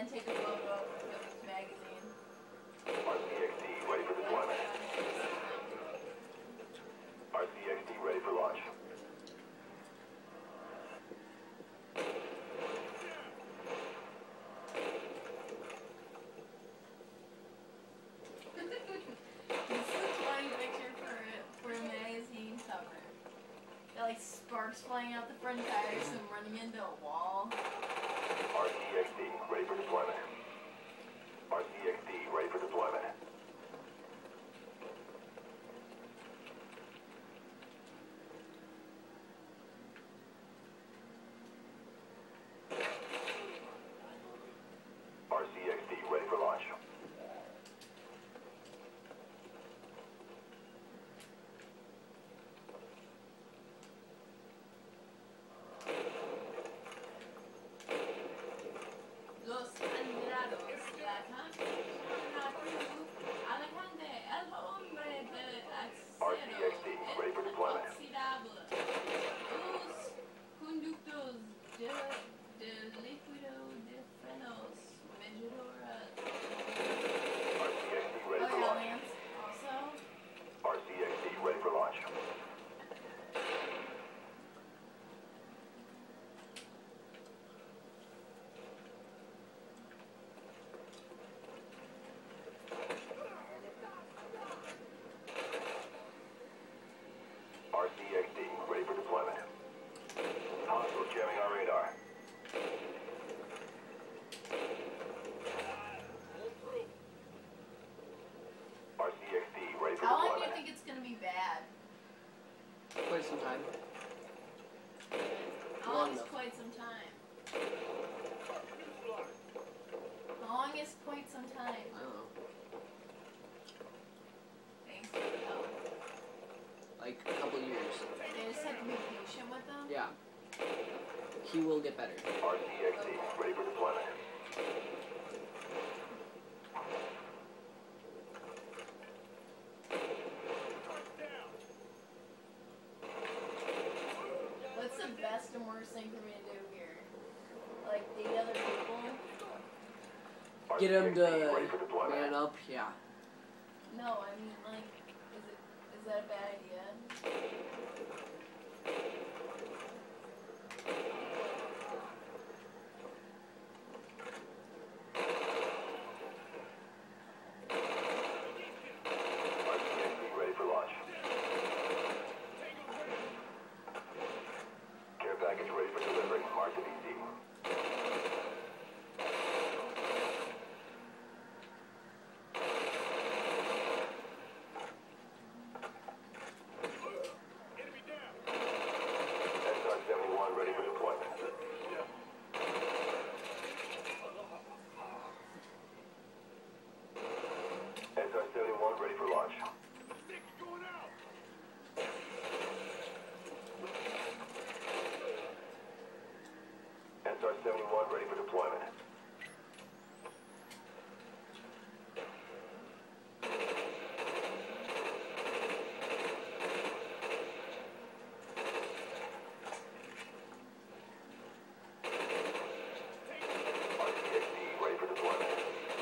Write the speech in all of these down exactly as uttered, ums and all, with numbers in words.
take a photo of this magazine. R C X D ready for deployment. R C X D ready for launch. This is a funny picture for for a magazine cover. Got like sparks flying out the front tires and running into a wall. R C X D ready for deployment. R C X D ready for deployment. R C X D ready for launch. Los admirados, la gente Alejandro, el hombre de R C X D ready for acero deployment. inoxidable, los conductos de, de líquido de frenos, medidora. R C X D ready Oh for yeah, launch. Lance, also. R C X D ready for launch. R C X D ready for deployment. Hostile jamming our radar. R C X D ready for How long do you deployment. think it's gonna be bad? Quite some time. How Long long is enough. quite some time? How long is quite some time? I don't know. Thanks for the help. Like a couple years. They just have to be patient with them. Yeah. He will get better. R C X D ready for deployment. What's the best and worst thing for me to do here? Like date other people? Get him R C X D ready for to deployment. man up, yeah. No, I mean like, is it is that a bad idea? R C X D ready for launch. Care package ready for delivery. Mark the D C. S R seventy-one ready for deployment. S R seventy-one ready for launch. S R seventy-one ready for deployment. R C X D ready for deployment.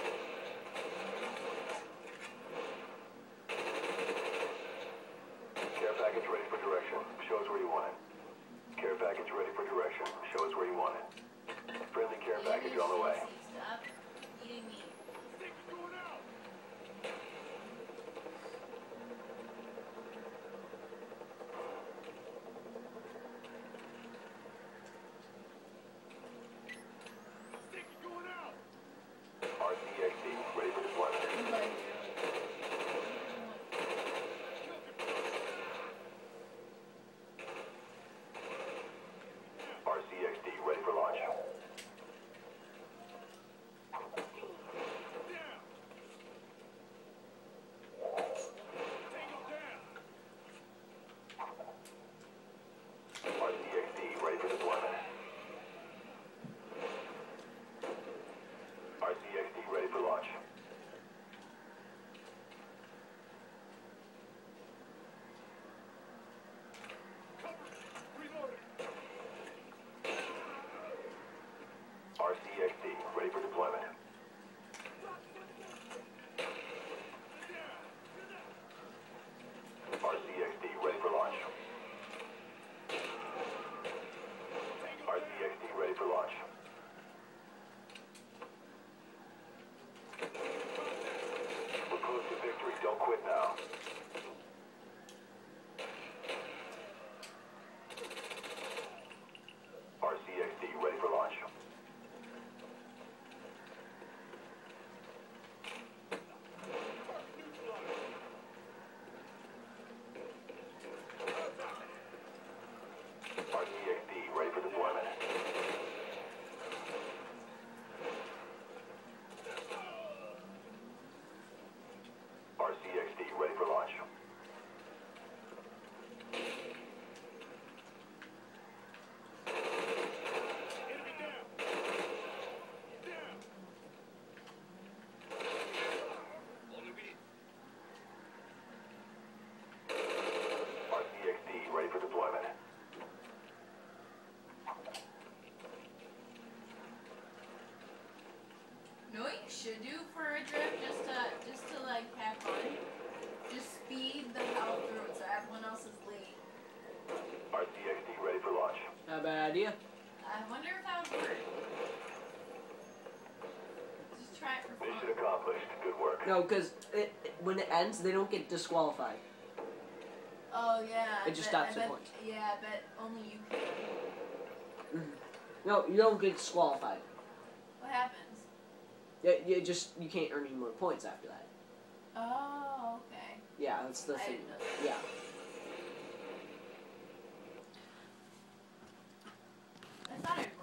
Care package ready for direction. Show us where you want it. Care package ready for direction. Show us where you want it. Friendly care package on the way. Stop eating me. R C X D ready for deployment. Like, R C X D ready for launch. R C X D ready for deployment. R C X D ready for launch. R C X D ready for deployment. should do for a drift, just to just to like have fun, just speed the hell through it so everyone else is late. R C X D ready for launch. Not a bad idea. I wonder if that would work. Just try it for fun. Mission accomplished. Good work. No, because it, it, when it ends, they don't get disqualified. Oh yeah. It I just bet, stops I the bet, points. Yeah, I bet only you can. No, you don't get disqualified. What happens? Yeah, you just you can't earn any more points after that. Oh, okay. Yeah, that's the I thing. didn't know that. Yeah. I thought it